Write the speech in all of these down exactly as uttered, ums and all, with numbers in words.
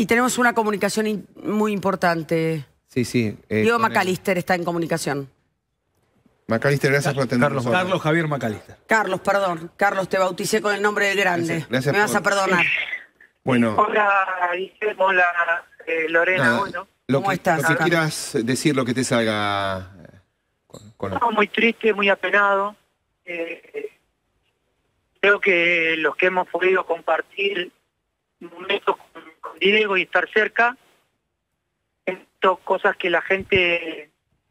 Y tenemos una comunicación in- muy importante. Sí, sí. Eh, Diego con el- McAllister está en comunicación. McAllister, gracias por atendernos. Carlos, Carlos Javier McAllister. Carlos, perdón. Carlos, te bauticé con el nombre del grande. Gracias, gracias Me vas por- a perdonar. Bueno, Hola, Guillermo, hola, eh, Lorena, nada, bueno. lo ¿Cómo que, estás, lo que Carlos? quieras decir, lo que te salga eh, con, con- No, muy triste, muy apenado. Eh, creo que los que hemos podido compartir momentos con, con Diego y estar cerca, esto, cosas que la gente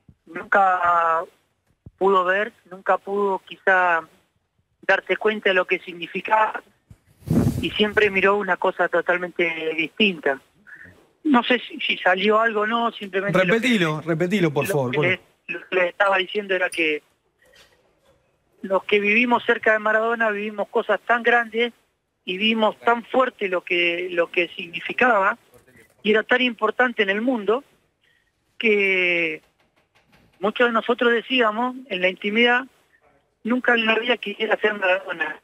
nunca pudo ver, nunca pudo quizá darse cuenta de lo que significaba y siempre miró una cosa totalmente distinta. No sé si, si salió algo o no, simplemente... lo que- Repetilo, repetilo, por lo favor. que Bueno. le- lo que les estaba diciendo era que los que vivimos cerca de Maradona vivimos cosas tan grandes y vimos tan fuerte lo que lo que significaba y era tan importante en el mundo que muchos de nosotros decíamos en la intimidad nunca en la vida quisiera ser Maradona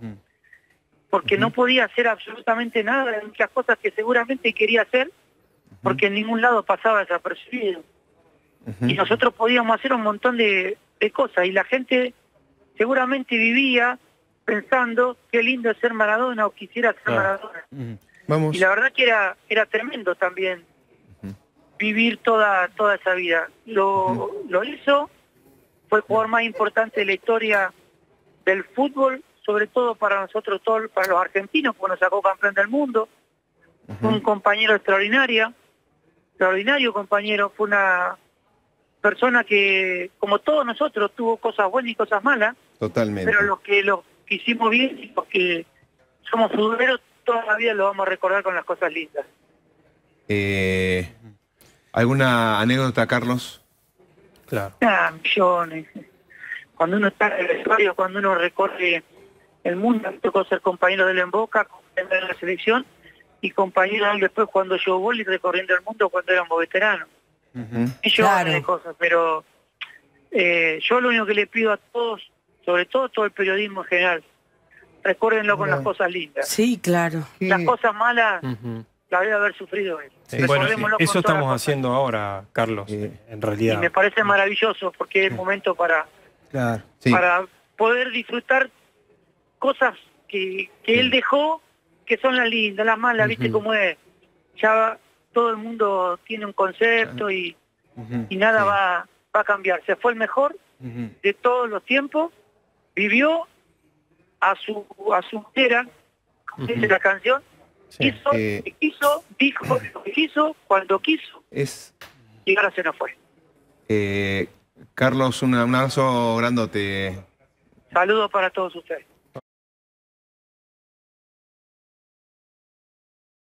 porque no podía hacer absolutamente nada de muchas cosas que seguramente quería hacer porque en ningún lado pasaba desapercibido. Y nosotros podíamos hacer un montón de, de cosas y la gente seguramente vivía pensando qué lindo es ser Maradona o quisiera ser Maradona. Vamos. Y la verdad que era era tremendo también vivir toda toda esa vida. Lo, lo hizo, fue el jugador más importante de la historia del fútbol, sobre todo para nosotros todos, para los argentinos, porque nos sacó campeón del mundo. Fue un compañero extraordinario, extraordinario compañero, fue una persona que, como todos nosotros, tuvo cosas buenas y cosas malas, Totalmente. pero los que lo que hicimos bien y los que somos futboleros, toda la vida lo vamos a recordar con las cosas lindas. Eh, ¿Alguna anécdota, Carlos? Claro. Ah, millones. Cuando uno está en el vestuario, cuando uno recorre el mundo, me tocó ser compañero de él en Boca, compañero de la selección, y compañero de él después cuando yo volví recorriendo el mundo cuando éramos veteranos. Ujú. Y yo Claro. de cosas, pero eh, yo lo único que le pido a todos, sobre todo todo el periodismo en general, recuérdenlo con las cosas lindas. Sí, claro. Las cosas malas Ujú. las debe haber sufrido él. Sí, bueno, Recordémoslo con eso todas las estamos cosas. haciendo ahora, Carlos, Eh, en Y realidad. me parece maravilloso porque es el momento para, Claro. Sí. para poder disfrutar cosas que, que él dejó, que son las lindas, las malas, viste Ujú. cómo es. Ya todo el mundo tiene un concepto y, Ujú. y nada Sí. va, va a cambiar. Se fue el mejor Ujú. de todos los tiempos, vivió a su a su manera, como dice la canción, Sí. hizo Eh, lo que quiso, dijo lo que quiso, cuando quiso, Es, y ahora se nos fue. eh, Carlos, un un abrazo grandote. Saludos para todos ustedes.